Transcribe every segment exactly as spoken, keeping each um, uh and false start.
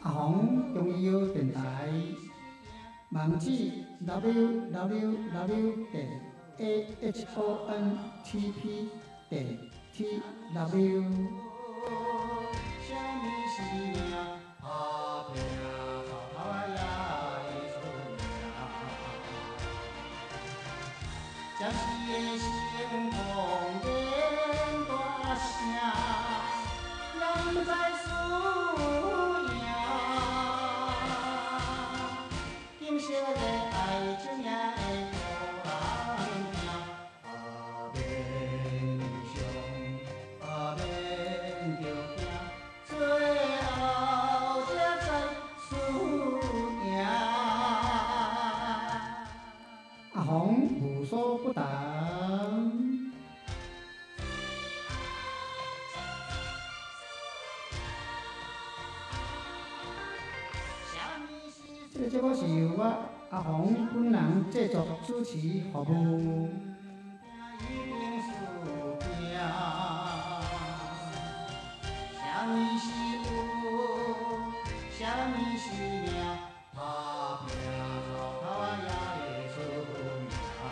阿红中医药电台，网址 w w w 点 a h o n t p 点 t w。 将是的成功变大声，人在输赢。金色的爱情也会互人听，啊免伤，啊免着惊，最后才知输赢。 阿红无所不谈。这个节目是由我阿红本人制作、主持、服务。 啥物是有，啥物是命，打拼头头啊也会出名。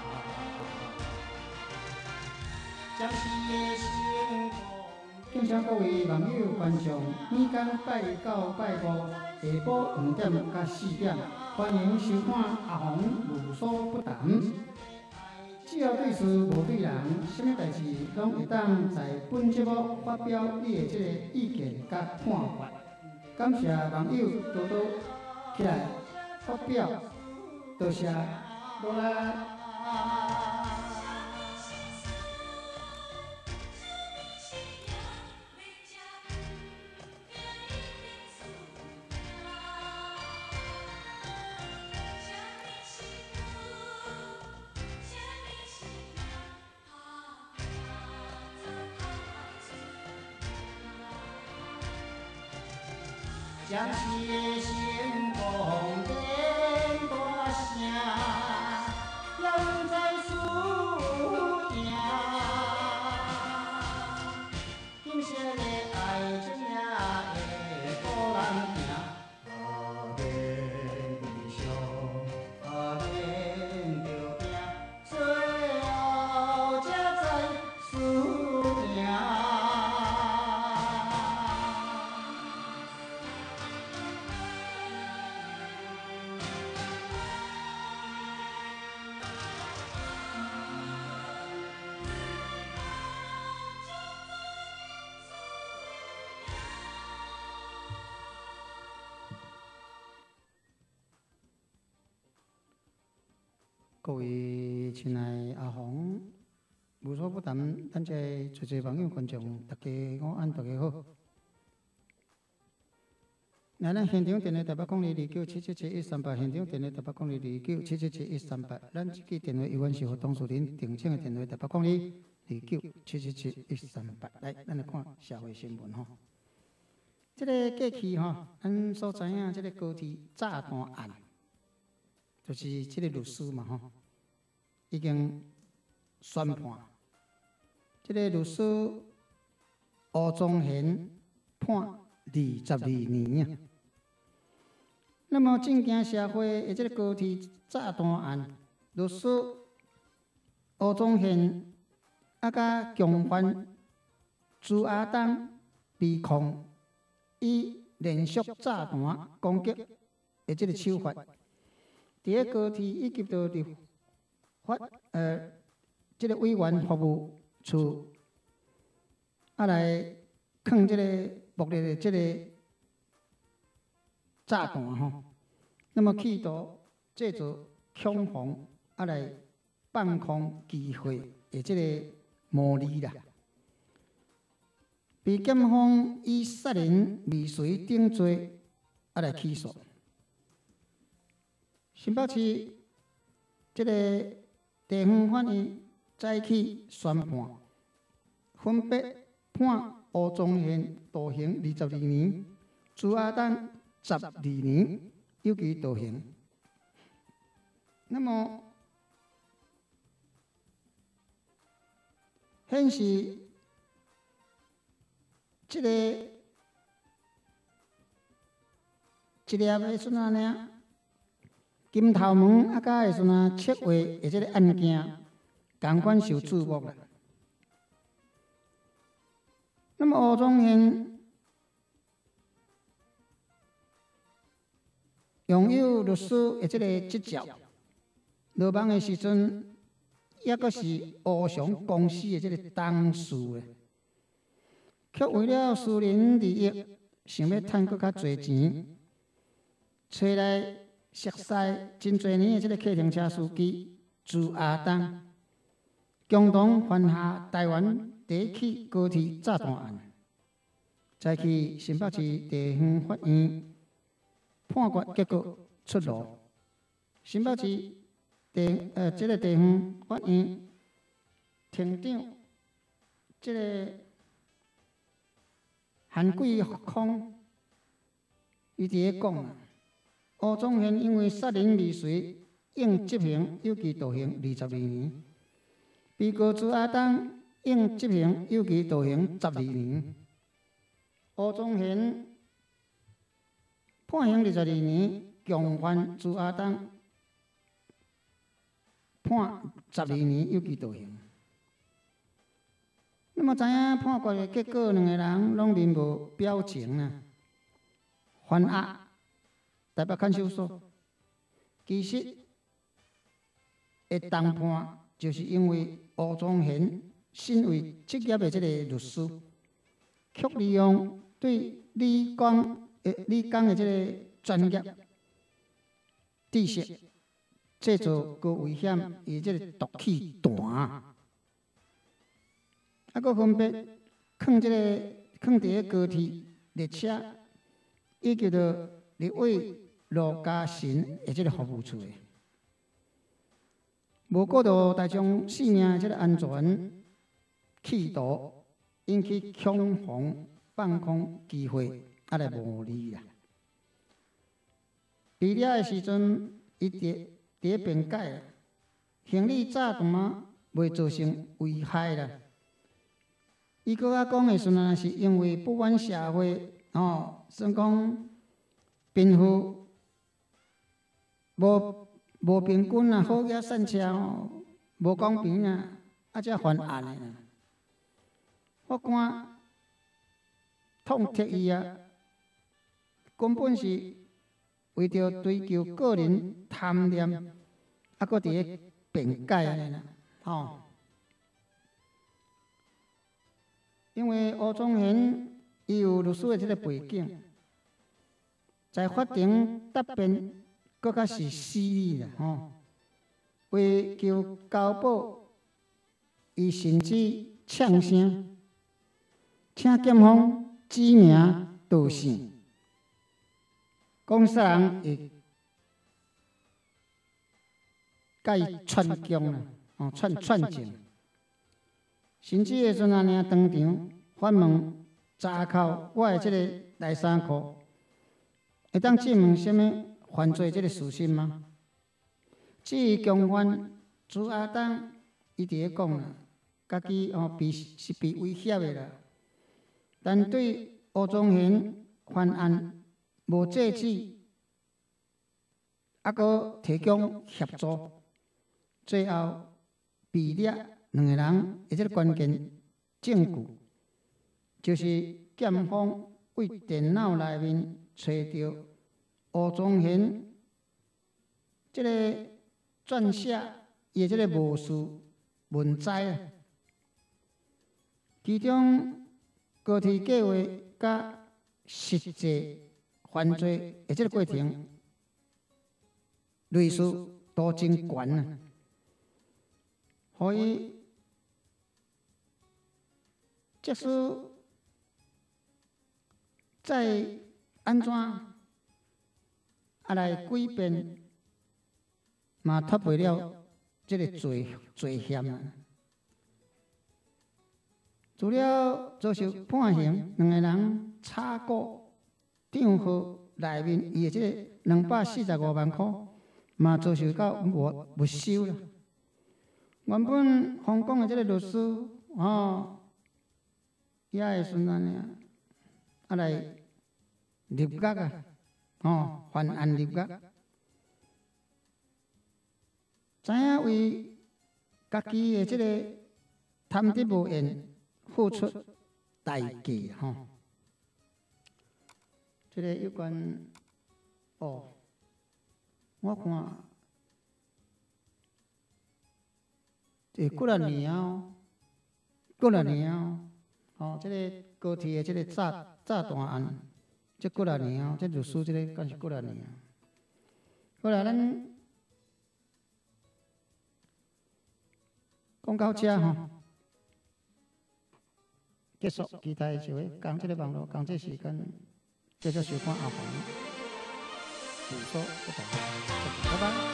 将是的成功。 敬请各位网友观众，每天拜一到拜五下晡五点到四点，欢迎收看阿红无所不谈。只要对事无对人，什么代志拢会当在本节目发表你的这个意见甲看法。感谢网友多多起来发表，多谢努力。 将是的成功变大声，人在输赢。金色的爱情也会互人听，啊免伤，啊免着惊，最后才知输赢。 各位亲爱阿红，无所不谈，咱这在座网友观众，大家午安，大家好。那咱现场电话台北公里二九七七七一三八，现场电话台北公里二九七七七一三八，咱这支电话永远是和当事人定请的电话台北公里二九七七七一三八。来，咱来看社会新闻吼。这个过去吼，咱所知影这个高铁炸弹案。就是这个律师嘛吼，已经宣判，这个律师吴宗宪判二十二年啊。那么正经社会的这个高铁炸弹案，律师吴宗宪啊，甲共犯朱亚东被控以连续炸弹攻击的这个手法。伫个高铁以及到伫法呃，即、这个委员服务处啊来放即个目的的即个炸弹吼，那么企图制造恐慌啊来放空机会的即个模拟啦，被检方以杀人未遂定罪啊来起诉。新北市这个地方法院早起宣判，分别判吴宗宪徒刑二十二年，朱亚东十二年，有期徒刑。那么显示这个一粒的时阵安尼啊，金头毛啊，甲的时阵啊，切画的即个案件，同款受注目啦。那么吴宗宪拥有律师的即个执照，落网的时阵，抑阁是乌翔公司的即个董事诶，却为了私人利益，想要趁搁较侪钱，找来熟悉真侪年的即个客停车司机朱亚东，共同犯下台湾第一起高铁炸弹案，再去新北市地方法院判决结果出炉，新北市地呃即、这个地方法院庭长即个韩贵康，伊伫咧讲啊，吴宗宪因为杀人未遂，应执行有期徒刑二十二年；被告朱亚东应执行有期徒刑十二年。吴宗宪判刑二十二年，共犯朱亚东判十二年有期徒刑。那么知影判决的结果，两个人拢面无表情啊，犯押台北看守所。其实会当判，就是因为吴宗宪身为职业的这个律师，却利用对理工诶理工的这个专业知识，制造高危险以这个毒气弹。啊，佮分别放即、这个放伫个高铁列车，以及着立委罗嘉诚的即个服务处的，无顾到大众性命的即个安全，企图引起恐慌放空机会，啊来无理啦。被抓的时阵，伊伫伫个辩解，行李炸弹未造成危害啦。伊搁较讲的时阵，是因为不满社会，哦，算讲贫富无无平均啊，好野散车哦，无公平啊，啊才犯案的啦。法官痛斥伊啊，根本是为着追求个人贪念，啊，搁伫咧辩解安尼啦，吼。因为吴宗宪伊有律师的这个背景，在法庭答辩更较是犀利啦，吼。为求交保，伊甚至呛声，请检方指名道姓，讲啥人会甲伊串供啦，哦，串串证。甚至个时阵安尼当场反问查扣我的即个内衫裤，会当证明什么犯罪即个事实吗？至于共犯朱亚东，伊伫咧讲啦，家己哦被是被威胁的啦，但对吴宗宪犯案无制止，啊搁提供协助，最后被抓。两个人的这个关键证据，就是检方为电脑内面找到吴宗宪这个撰写伊的这个无数文摘啊，其中高铁计划甲实际犯罪的这个过程，类似都真悬啊，所以。即使再安怎啊来诡辩，嘛脱袂了这个罪罪嫌啊。除了遭受判刑，两个人查过账户内面伊的这个两百四十五万块，嘛遭受到没没收了。原本香港的这个律师哦。也会顺安尼啊，啊来入阁啊， 吼，犯案入狱，知影为家己的即个贪得无厌付出代价吼。即个有关哦，我看会过来年哦，过来年哦，哦，即个高铁的即个炸炸弹案。 即过来年哦，即律师即个敢是过来年。后来咱讲到遮吼，结束，期待一位讲即个网络，讲这时间继续收看阿红，直说不同，拜拜。